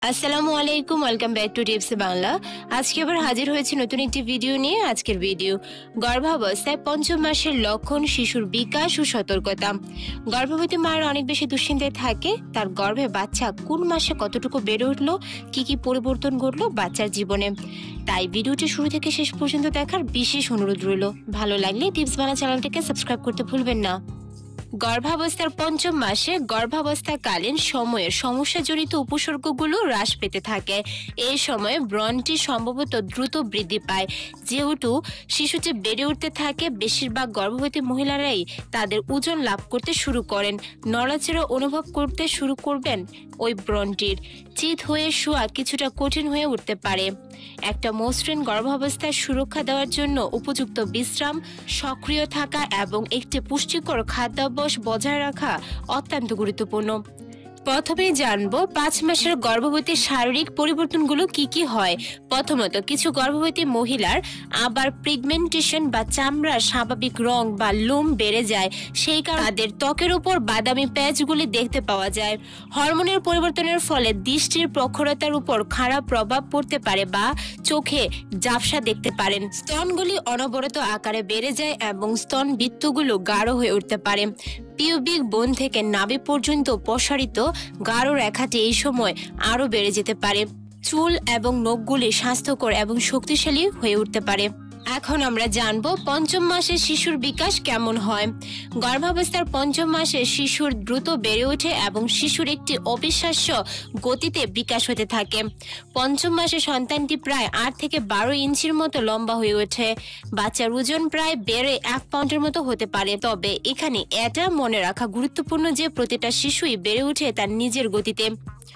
আসসালামু আলাইকুম, welcome back to tips Bangla. আজকে আবার হাজির হয়েছে নতুন একটি ভিডিও নিয়ে। আজকের ভিডিও গর্ভাবস্থায় পঞ্চম মাসের লক্ষণ, শিশুর বিকাশ ও সতর্কতা। গর্ভবতী মায়ের অনেক বেশি দুশ্চিন্তায় থাকে, তার গর্ভে বাচ্চা কোন মাসে কতটুকু বেড়ে উঠলো, কি কি পরিবর্তন ঘটলো বাচ্চার জীবনে। তাই ভিডিওটি শুরু থেকে শেষ পর্যন্ত দেখার বিশেষ অনুরোধ রইল। ভালো লাগলে টিপস বাংলা চ্যানেলটিকে সাবস্ক্রাইব করতে ভুলবেন না। গর্ভাবস্থার পঞ্চম মাসে গর্ভাবস্থাকালীন সময়ের সমস্যাজনিত উপসর্গগুলো হ্রাস পেতে থাকে। এই সময়ে ব্রণটি সম্ভবত দ্রুত বৃদ্ধি পায়। যেহেতু শিশুটি বেড়ে উঠতে থাকে, বেশিরভাগ গর্ভবতী মহিলারাই তাদের ওজন লাভ করতে শুরু করেন। নড়াচড়া অনুভব করতে শুরু করবেন ওই ব্রণটির। চিত হয়ে শোয়া কিছুটা কঠিন হয়ে উঠতে পারে। একটা মসৃণ গর্ভাবস্থায় সুরক্ষা দেওয়ার জন্য উপযুক্ত বিশ্রাম, সক্রিয় থাকা এবং একটি পুষ্টিকর খাদ্যাভ্যাস বজায় রাখা অত্যন্ত গুরুত্বপূর্ণ। প্রথমেই জানবো 5 মাসের গর্ভবতীর শারীরিক পরিবর্তনগুলো কি কি হয়। প্রথমত, কিছু গর্ভবতী মহিলার আবার পিগমেন্টেশন বা চামড়ার স্বাভাবিক রং বা লোম বেড়ে যায়। সেই কারণে তাদের ত্বকের উপর বাদামি প্যাচগুলি দেখতে পাওয়া যায়। হরমোনের পরিবর্তনের ফলে দৃষ্টির প্রখরতার উপর খারাপ প্রভাব পড়তে পারে বা চোখে ঝাপসা দেখতে পারেন। স্তনগুলি অনবরত আকারে বেড়ে যায় এবং স্তন বৃত্তগুলো গাঢ় হয়ে উঠতে পারে। পিউবিক বোন থেকে নাভি পর্যন্ত প্রসারিত গাঢ় রেখাটি এই সময় আরো বেড়ে যেতে পারে। চুল এবং নখগুলি স্বাস্থ্যকর এবং শক্তিশালী হয়ে উঠতে পারে। এখন আমরা জানবো পঞ্চম মাসে শিশুর বিকাশ কেমন হয়। গর্ভাবস্থার পঞ্চম মাসে শিশুর দ্রুত বেড়ে ওঠে এবং শিশুর একটি অবিশ্বাস্য গতিতে বিকাশ হতে থাকে। পঞ্চম মাসে সন্তানটি প্রায় 8 থেকে 12 ইঞ্চির মতো লম্বা হয়ে ওঠে। বাচ্চার ওজন প্রায় বেড়ে 1 পাউন্ডের মতো হতে পারে। তবে এখানে এটা মনে রাখা গুরুত্বপূর্ণ যে প্রতিটা শিশুই বেড়ে ওঠে তার নিজের গতিতে।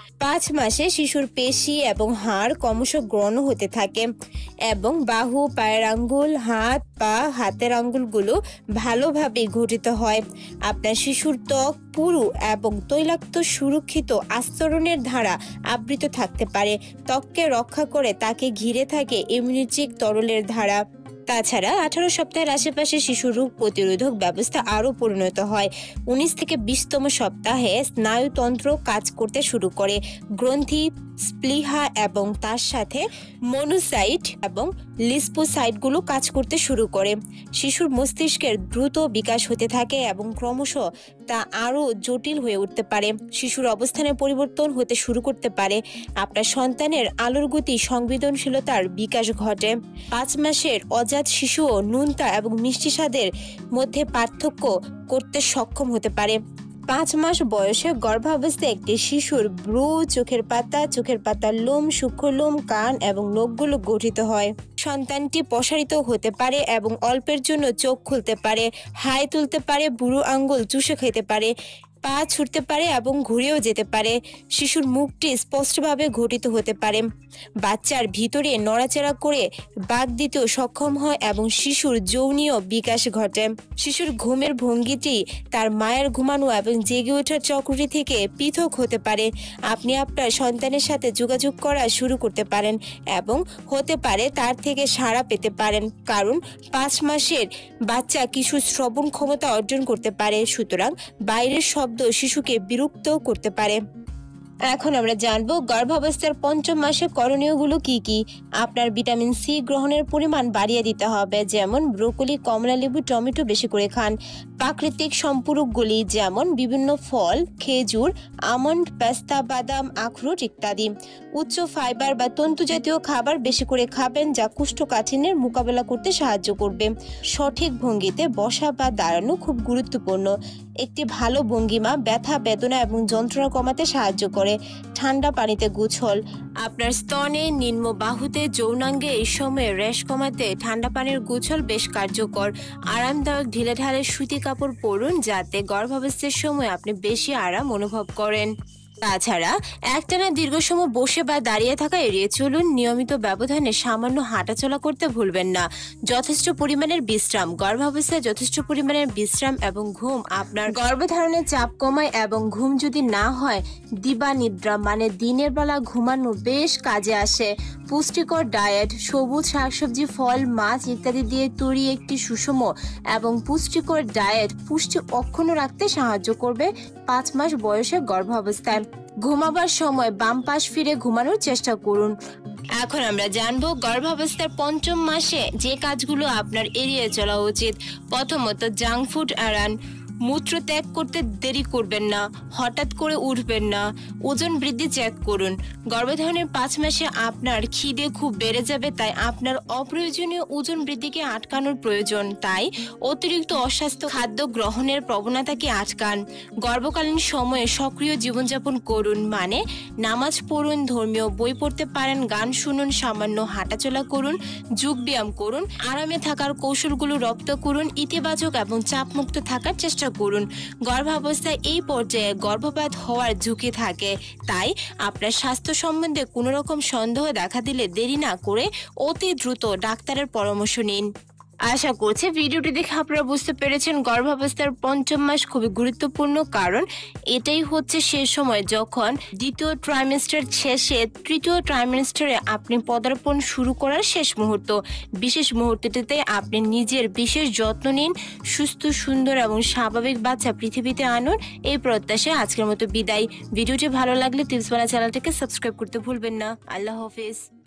5 মাসে শিশুর পেশি এবং হাড় ক্রমশ ঘন হতে থাকে এবং বাহু, পায়ের আঙ্গুল, হাত, পা, হাতের আঙ্গুলগুলো ভালোভাবে গঠিত হয়। আপনার শিশুর ত্বক পুরু এবং তৈলাক্ত সুরক্ষিত আস্তরণের দ্বারা আবৃত থাকতে পারে। ত্বককে রক্ষা করে তাকে ঘিরে থাকে ইমিউনিটিক তরলের ধারা। তাছাড়া 18 সপ্তাহের আশেপাশে শিশু রোগ প্রতিরোধক ব্যবস্থা আরও পরিণত হয়। 19 থেকে 20তম সপ্তাহে স্নায়ুতন্ত্র কাজ করতে শুরু করে। গ্রন্থি, স্প্লিহা এবং তার সাথে মনোসাইট এবং লিম্ফোসাইটগুলো কাজ করতে শুরু করে। শিশুর মস্তিষ্কের দ্রুত বিকাশ হতে থাকে এবং ক্রমশ তা আরও জটিল হয়ে উঠতে পারে। শিশুর অবস্থানের পরিবর্তন হতে শুরু করতে পারে। আপনার সন্তানের আলোর গতি সংবেদনশীলতার বিকাশ ঘটে। 5 মাসের অজাত শিশুও নোনতা এবং মিষ্টি স্বাদের মধ্যে পার্থক্য করতে সক্ষম হতে পারে। 5 মাস বয়সে গর্ভাবস্থায় একটি শিশুর ভ্রু, চোখের পাতার লোম, সূক্ষ্ম লোম, কান এবং নখগুলো গঠিত হয়। সন্তানটি প্রসারিত হতে পারে এবং অল্পের জন্য চোখ খুলতে পারে, হাই তুলতে পারে, বুড়ো আঙ্গুল চুষে খেতে পারে, পা ছুটতে পারে এবং ঘুরেও যেতে পারে। শিশুর মুখটি স্পষ্টভাবে গঠিত হতে পারে। বাচ্চার ভিতরে নড়াচড়া করে বাক দিতেও সক্ষম হয় এবং শিশুর যৌনীয় বিকাশ ঘটে। শিশুর ঘুমের ভঙ্গিটি তার মায়ের ঘুমানো এবং জেগে ওঠার চক্রটি থেকে পৃথক হতে পারে। আপনি আপনার সন্তানের সাথে যোগাযোগ করা শুরু করতে পারেন এবং হতে পারে তার থেকে সাড়া পেতে পারেন, কারণ 5 মাসের বাচ্চা কিছু শ্রবণ ক্ষমতা অর্জন করতে পারে। সুতরাং বাইরের শব্দ শিশুকে বিরক্ত করতে পারে। এখন আমরা জানবো গর্ভাবস্থার পঞ্চম মাসে করণীয়গুলো কি কি। আপনার ভিটামিন সি গ্রহণের পরিমাণ বাড়িয়ে দিতে হবে, যেমন ব্রোকলি, কমলালেবু, টমেটো বেশি করে খান। প্রাকৃতিক সম্পূরকগুলি যেমন বিভিন্ন ফল, খেজুর, আমন্ড, পেস্তা, বাদাম, আখরোট ইত্যাদি। উচ্চ ফাইবার বা তন্তু জাতীয় খাবার বেশি করে খাবেন, যা কোষ্ঠকাঠিন্যের মোকাবেলা করতে সাহায্য করবে। সঠিক ভঙ্গিতে বসা বা দাঁড়ানো খুব গুরুত্বপূর্ণ। একটি ভালো ভঙ্গিমা ব্যথা, বেদনা এবং যন্ত্রণা কমাতে সাহায্য করে। ঠান্ডা পানিতে গোসল। আপনার স্তনে, নিম্ন বাহুতে, যৌনাঙ্গে এই সময়ে র্যাশ কমাতে ঠান্ডা পানির গোসল বেশ কার্যকর। আরামদায়ক ঢিলেঢালে সুতি কাপড় পরুন, যাতে গর্ভাবস্থার সময় আপনি বেশি আরাম অনুভব করেন। তাছাড়া একটানা দীর্ঘ সময় বসে বা দাঁড়িয়ে থাকা এড়িয়ে চলুন। নিয়মিত ব্যবধানে সামান্য হাঁটাচলা করতে ভুলবেন না। যথেষ্ট পরিমাণের বিশ্রাম। গর্ভাবস্থায় যথেষ্ট পরিমাণের বিশ্রাম এবং ঘুম আপনার গর্ভধারণের চাপ কমায় এবং ঘুম যদি না হয়, দিবানিদ্রা মানে দিনের বেলা ঘুমানো বেশ কাজে আসে। পুষ্টিকর ডায়েট, সবুজ শাকসবজি, ফল, মাছ ইত্যাদি দিয়ে তৈরি একটি সুষম এবং পুষ্টিকর ডায়েট পুষ্টি অক্ষুণ্ণ রাখতে সাহায্য করবে 5 মাস বয়সে গর্ভাবস্থায়। ঘুমাবার সময় বাম পাশ ফিরে ঘুমানোর চেষ্টা করুন। এখন আমরা জানবো গর্ভাবস্থার পঞ্চম মাসে যে কাজগুলো আপনার এড়িয়ে চলা উচিত। প্রথমত, জাঙ্ক ফুড এড়ান। মূত্র ত্যাগ করতে দেরি করবেন না, হঠাৎ করে উঠবেন না। ওজন বৃদ্ধি চেক করুন। গর্ভধারণের 5 মাসে আপনার খিদে খুব বেড়ে যাবে, তাই আপনার অপ্রয়োজনীয় ওজন বৃদ্ধিকে আটকানোর প্রয়োজন। তাই অতিরিক্ত অস্বাস্থ্য খাদ্য গ্রহণের প্রবণতাকে আটকান। গর্ভকালীন সময়ে সক্রিয় জীবনযাপন করুন, মানে নামাজ পড়ুন, ধর্মীয় বই পড়তে পারেন, গান শুনুন, সামান্য হাঁটাচলা করুন, যোগ ব্যায়াম করুন, আরামে থাকার কৌশলগুলো রপ্ত করুন, ইতিবাচক এবং চাপমুক্ত থাকার চেষ্টা করুন। গর্ভাবস্থায় এই পর্যায়ে গর্ভপাত হওয়ার ঝুঁকি থাকে, তাই আপনার স্বাস্থ্য সম্বন্ধে কোনো রকম সন্দেহ দেখা দিলে দেরি না করে অতি দ্রুত ডাক্তারের পরামর্শ নিন। আশা করছি ভিডিওটি দেখে আপনারা বুঝতে পেরেছেন গর্ভাবস্থার পঞ্চম মাস খুবই গুরুত্বপূর্ণ, কারণ এটাই হচ্ছে সে সময় যখন দ্বিতীয় ট্রাইমেস্টার শেষে তৃতীয় ট্রাইমেস্টারে আপনি পদার্পণ শুরু করার শেষ মুহূর্ত। বিশেষ মুহূর্তটিতে আপনি নিজের বিশেষ যত্ন নিন, সুস্থ, সুন্দর এবং স্বাভাবিক বাচ্চা পৃথিবীতে আনুন। এই প্রত্যাশায় আজকের মতো বিদায়। ভিডিওটি ভালো লাগলে টিপসওয়ালা চ্যানেলটিকে সাবস্ক্রাইব করতে ভুলবেন না। আল্লাহ হাফেজ।